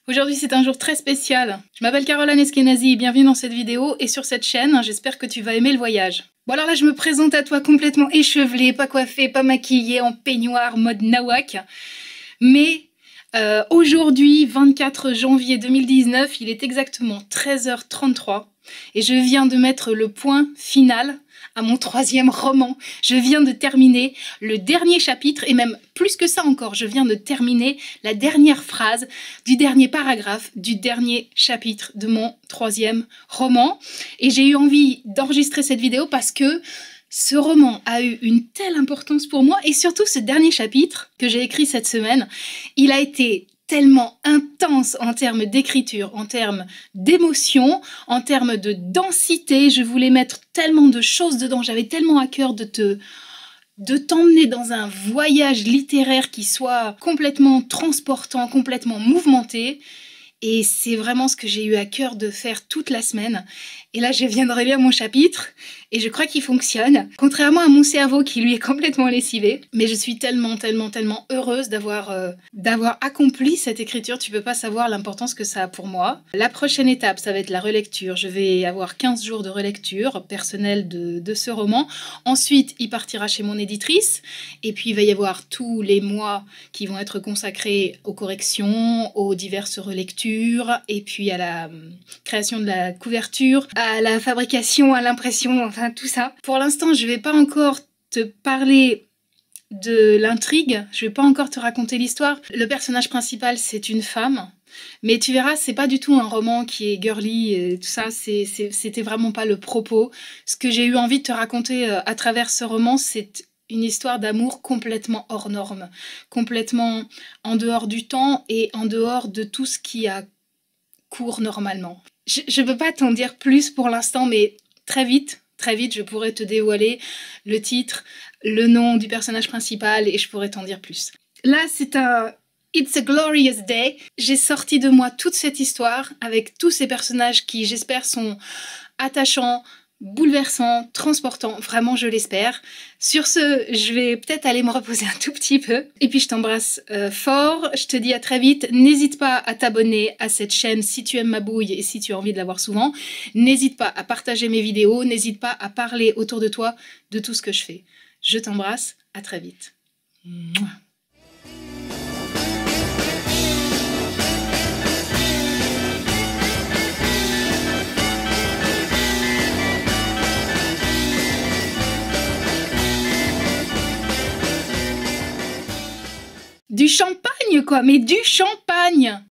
Aujourd'hui, c'est un jour très spécial. Je m'appelle Caroline Eskenazi et bienvenue dans cette vidéo et sur cette chaîne. J'espère que tu vas aimer le voyage. Bon alors là, je me présente à toi complètement échevelée, pas coiffée, pas maquillée, en peignoir, mode nawak. Mais aujourd'hui, 24 janvier 2019, il est exactement 13h33 et je viens de mettre le point final à mon 3e roman. Je viens de terminer le dernier chapitre et même plus que ça encore, je viens de terminer la dernière phrase du dernier paragraphe du dernier chapitre de mon 3e roman. Et j'ai eu envie d'enregistrer cette vidéo parce que ce roman a eu une telle importance pour moi et surtout ce dernier chapitre que j'ai écrit cette semaine, il a été tellement intense en termes d'écriture, en termes d'émotion, en termes de densité. Je voulais mettre tellement de choses dedans, j'avais tellement à cœur de t'emmener dans un voyage littéraire qui soit complètement transportant, complètement mouvementé. Et c'est vraiment ce que j'ai eu à cœur de faire toute la semaine. Et là, je viens de relire mon chapitre et je crois qu'il fonctionne. Contrairement à mon cerveau qui lui est complètement lessivé. Mais je suis tellement heureuse d'avoir accompli cette écriture. Tu peux pas savoir l'importance que ça a pour moi. La prochaine étape, ça va être la relecture. Je vais avoir 15 jours de relecture personnelle de ce roman. Ensuite, il partira chez mon éditrice. Et puis, il va y avoir tous les mois qui vont être consacrés aux corrections, aux diverses relectures, et puis à la création de la couverture, à la fabrication, à l'impression, enfin tout ça. Pour l'instant, je vais pas encore te parler de l'intrigue, je vais pas encore te raconter l'histoire. Le personnage principal, c'est une femme, mais tu verras, c'est pas du tout un roman qui est girly et tout ça, c'était vraiment pas le propos. Ce que j'ai eu envie de te raconter à travers ce roman, c'est une histoire d'amour complètement hors norme, complètement en dehors du temps et en dehors de tout ce qui a cours normalement. Je ne peux pas t'en dire plus pour l'instant, mais très vite, je pourrais te dévoiler le titre, le nom du personnage principal et je pourrais t'en dire plus. Là, c'est un It's a Glorious Day. J'ai sorti de moi toute cette histoire avec tous ces personnages qui, j'espère, sont attachants, bouleversant, transportant, vraiment je l'espère. Sur ce, je vais peut-être aller me reposer un tout petit peu. Et puis je t'embrasse fort, je te dis à très vite. N'hésite pas à t'abonner à cette chaîne si tu aimes ma bouille et si tu as envie de la voir souvent. N'hésite pas à partager mes vidéos, n'hésite pas à parler autour de toi de tout ce que je fais. Je t'embrasse, à très vite. Mouah. Du champagne quoi, mais du champagne!